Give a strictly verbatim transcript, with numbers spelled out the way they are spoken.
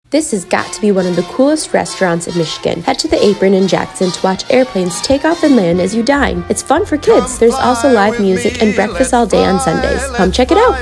This has got to be one of the coolest restaurants in Michigan. Head to the Apron in Jackson to watch airplanes take off and land as you dine. It's fun for kids. There's also live music and breakfast all day on Sundays. Come check it out.